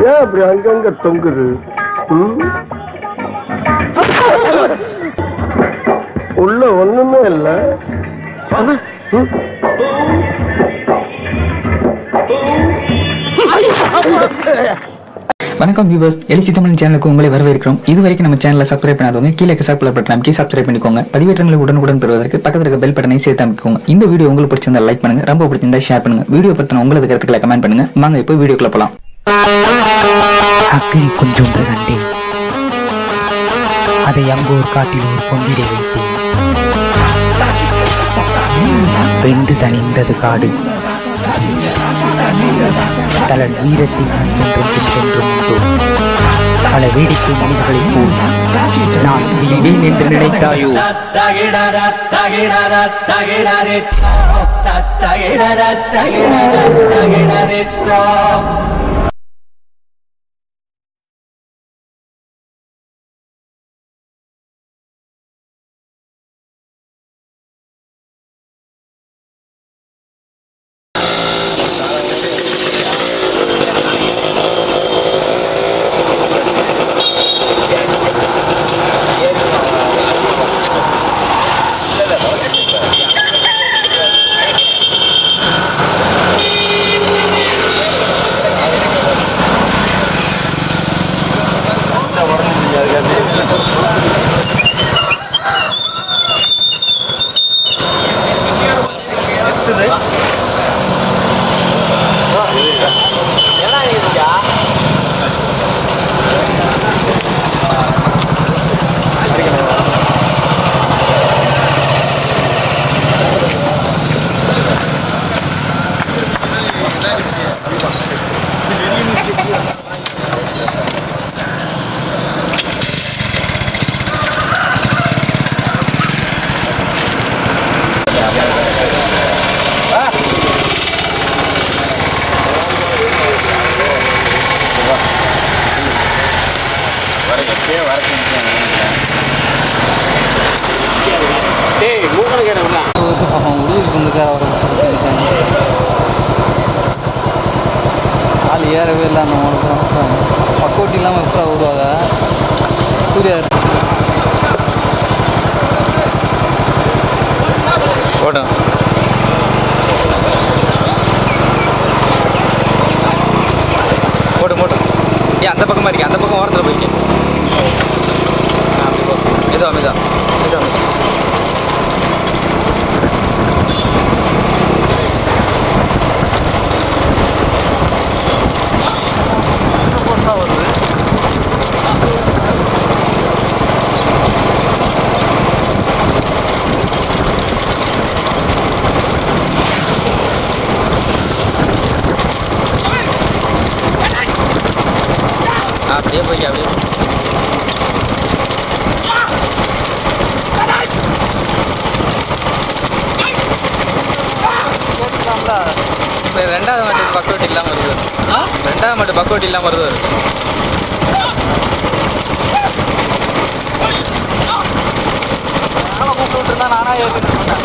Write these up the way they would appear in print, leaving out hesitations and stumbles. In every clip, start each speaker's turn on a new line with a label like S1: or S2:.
S1: ஏன் அப்படி அங்கங்க தொங்குது? உள்ள ஒண்ணுமே இல்ல.
S2: வணக்கம் வியூவர்ஸ், எலிசி தமிழ் சேனலுக்கு உங்களை வரவேற்கிறோம். இதுவரைக்கும் நம்ம சேனலை சப்ஸ்கிரைப் பண்ணாதவங்க கீழே சப்ஸ்கிரைப் பட்டன் அமைக்கி சப்ஸ்கிரைப் பண்ணிக்கோங்க. பதிவேற்றங்களை உடனுக்குடன் பெறுவதற்கு பக்கத்தில் இருக்க பெல் பட்டனை சேர்த்து அமைக்கோங்க. இந்த வீடியோ உங்களுக்கு பிடிச்சிருந்தா லைக் பண்ணுங்க, ரொம்ப பிடிச்சிருந்தா ஷேர் பண்ணுங்க. வீடியோ பத்தின உங்களது கருத்துக்களை கமெண்ட் பண்ணுங்க. வாங்க இப்போ வீடியோக்குள்ள போலாம்.
S3: அக்கறை கொஞ்சொன்று கண்டேன். அதை அங்கோர் காட்டில் ஒரு பொந்திரை வைத்தேன். வெந்து தணிந்தது காடு. தலன் வீரத்தின் என்றும் சென்றும் உண்டோ. பல வேடிக்கை மனிதர்களைப் போல் நான் வீழ்வேன் என்று நினைத்தாயோ? ஏறவே இல்லை அந்த பக்கோட்டி இல்லாமல் எக்ஸ்ட்ரா விடுவாங்க. சூர்யா போட்டோம் போட்டு போட்டோம். ஏன் அந்த பக்கமாக இருக்கேன், அந்த பக்கம் ஓரத்தில் போய்க்கேன். இதோ அமைதா இதோ அப்படியே போய்க்க. அப்படியே இப்போ ரெண்டாவது மட்டும் பக்கோட்டி இல்லாமல் வருது. ரெண்டாவது மட்டும் பக்கோட்டி இல்லாமல் வருது. கூப்பிட்டு இருந்தா நானாக ஏற்றிட்டு மாட்டேன்.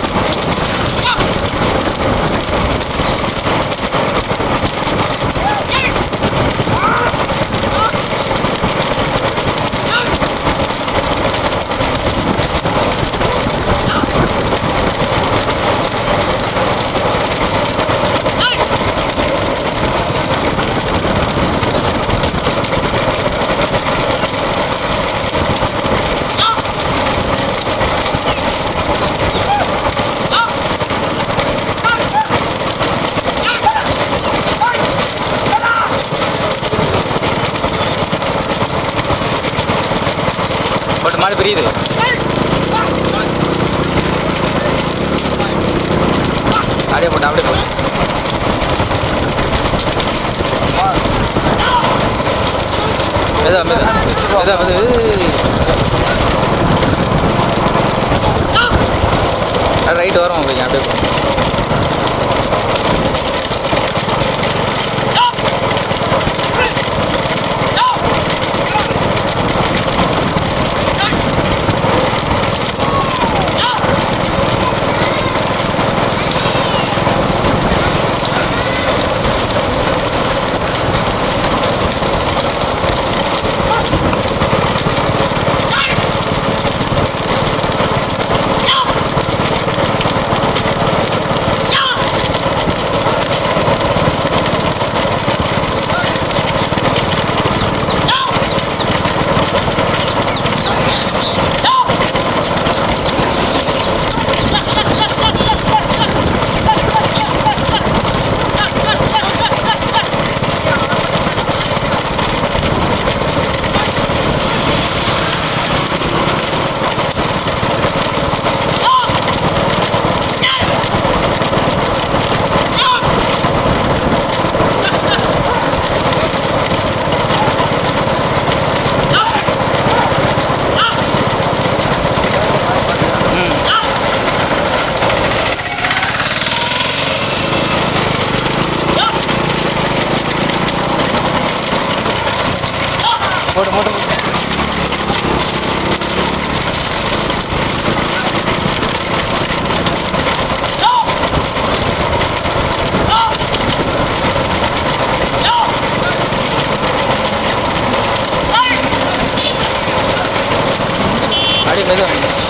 S3: மாடு பெரியுது. அப்படியே போட்டு அப்படியே போட்டு ரைட் வரும். அப்படிங்க அப்படியே போ.
S2: போடு போடு அடி மெதுவா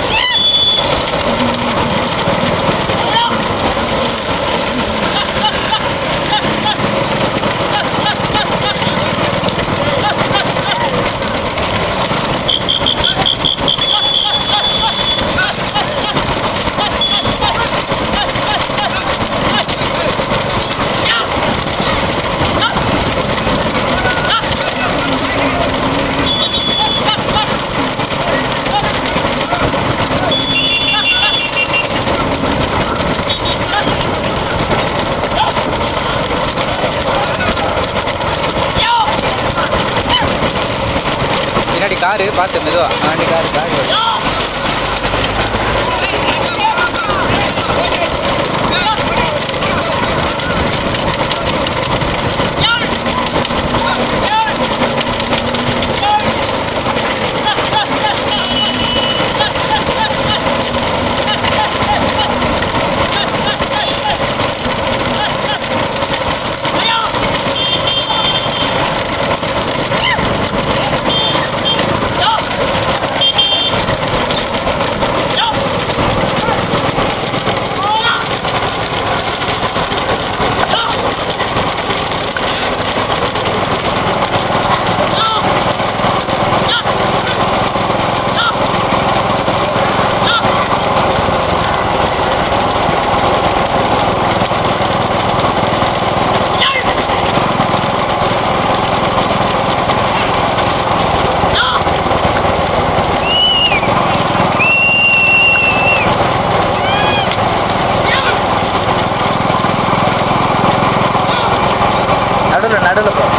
S2: காரு பார்த்து மெதுவா வண்டி காரு நடுவில் போ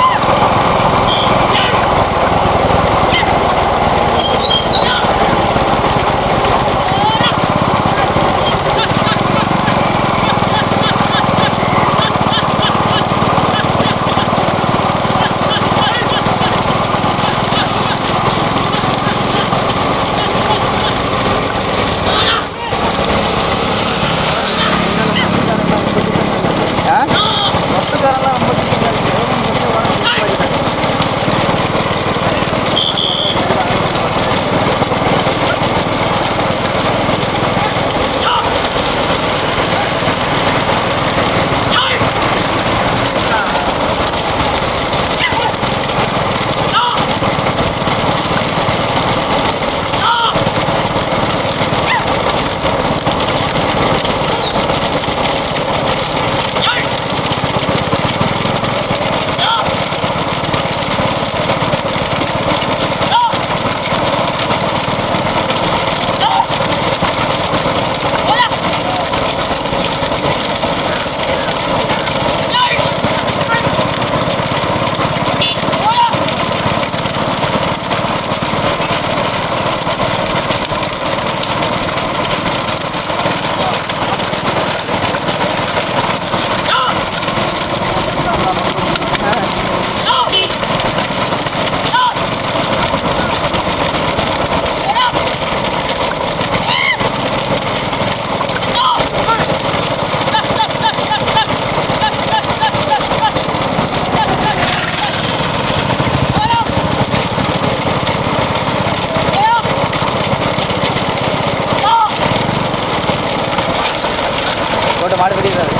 S2: மாடு கட்டிடுறாரு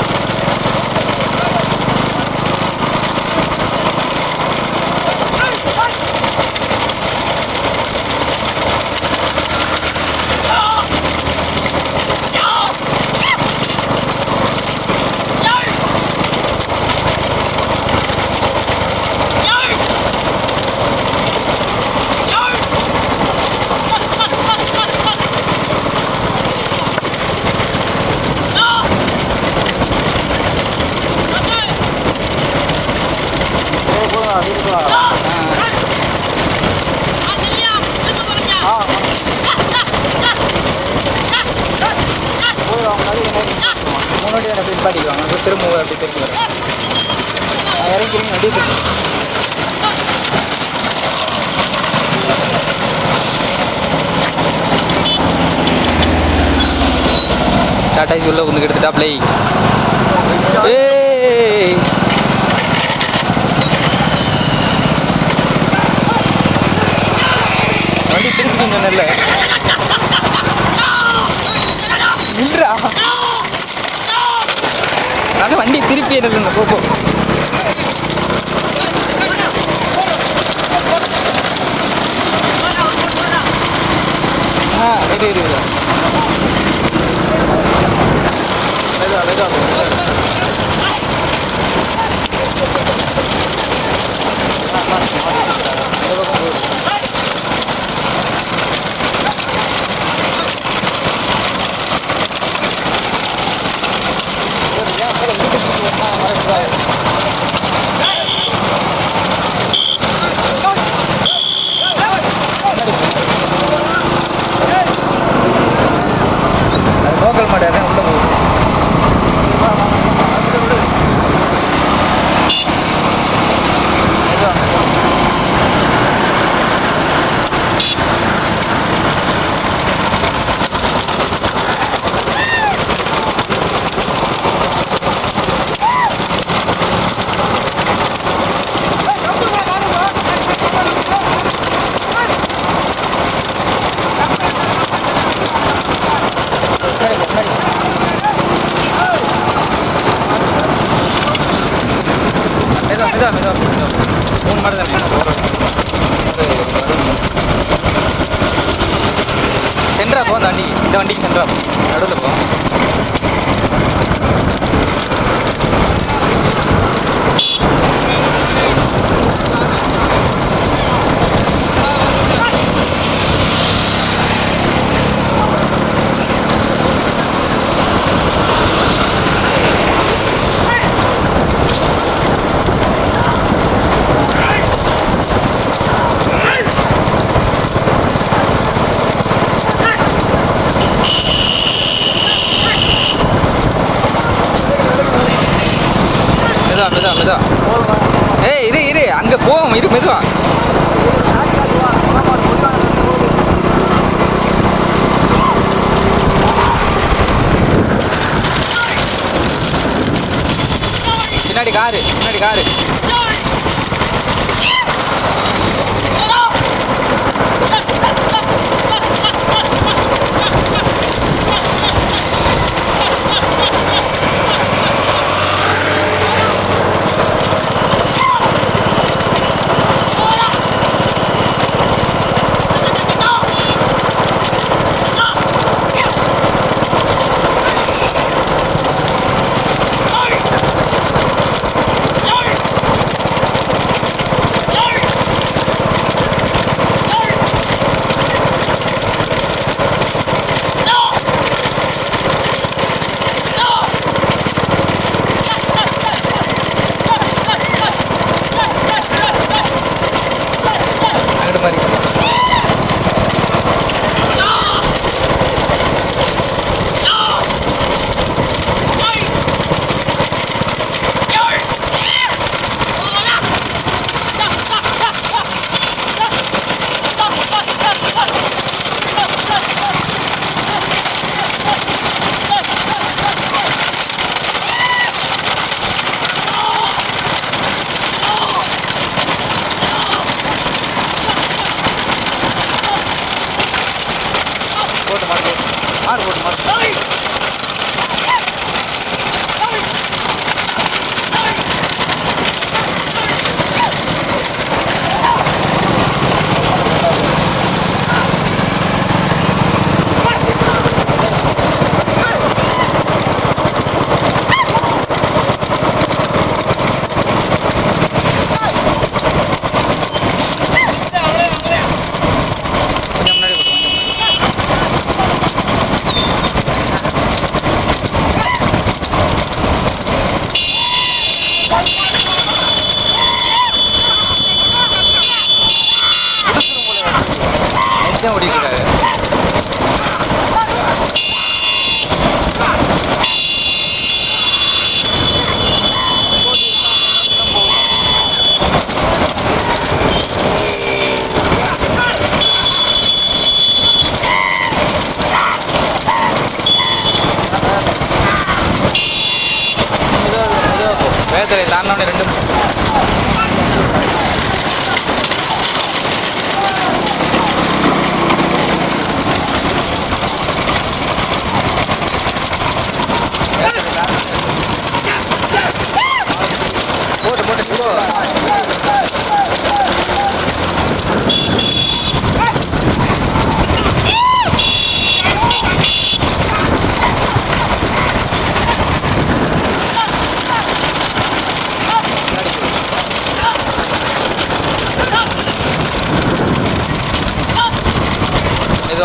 S2: முன்னாடி என்ன பின்பாட்டிக்குவாங்க திரும்ப அப்படி திரும்ப இறங்கி அடி காய்ச்சி உள்ள வந்து எடுத்துட்டா பிளை. ஏய் வண்டி திருப்பி சொன்னல நின்றா நான் வண்டி திருப்பி என்ன போ இது லோக்கல் மாடு உள்ள போகுது. மூணு மாடு தான் சென்ட்ரா போ. அந்த வண்டி இந்த வண்டிக்கு சென்ட்ரா நடுவில் போ. மெதுவா ஏய் இரு அங்கே போவோம். இரு மெதுவா. பின்னாடி காரு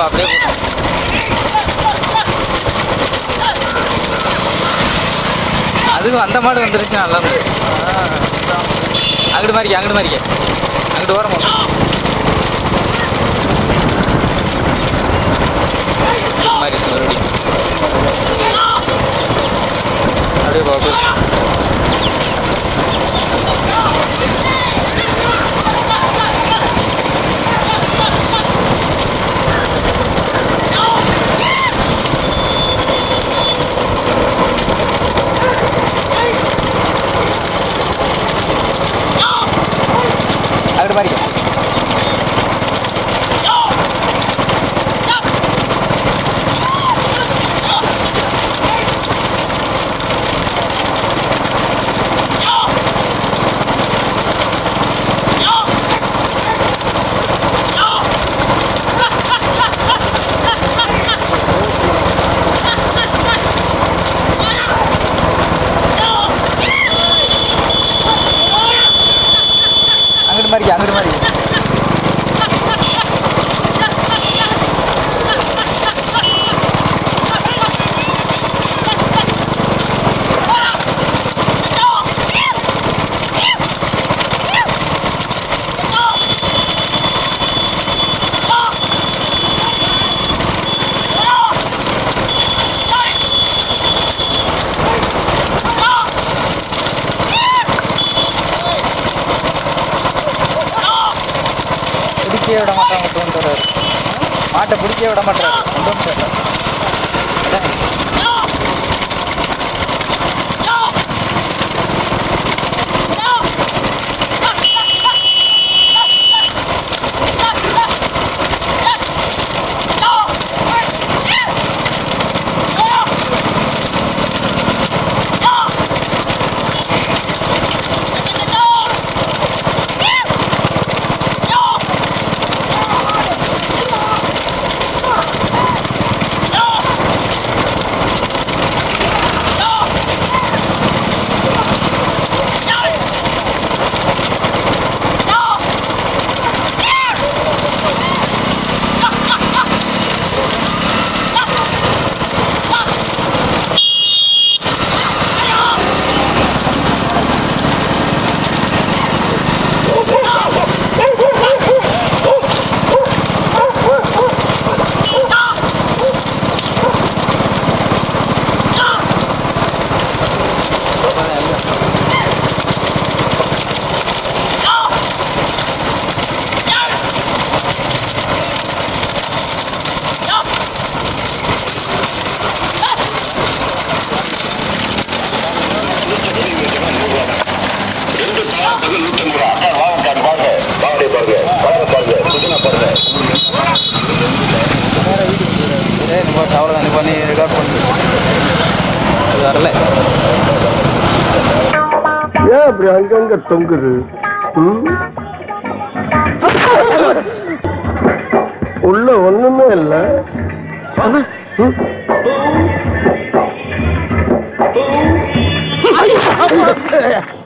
S2: அப்படியே அதுவும் அந்த மாடு வந்துருச்சு நல்லா இருந்தது. அங்கிட்டு மாதிரிக்க அங்கிட்டு ஓரமா மாதிரி மறுபடியும் அப்படியே பார்ப்போம். அங்கிட்டு மாதிரிக்க அங்கிட்டு மாதிரி விட மாட்டாங்க. கொண்டு வர்றாரு மாட்டை பிடிக்க விட மாட்டாரு. அவ்வளோதான் பண்ணி ரெக்கார்ட் பண்ணி அது வரல.
S1: ஏன் அப்படி அங்கங்க தொங்குது? உள்ள ஒண்ணுமே இல்ல.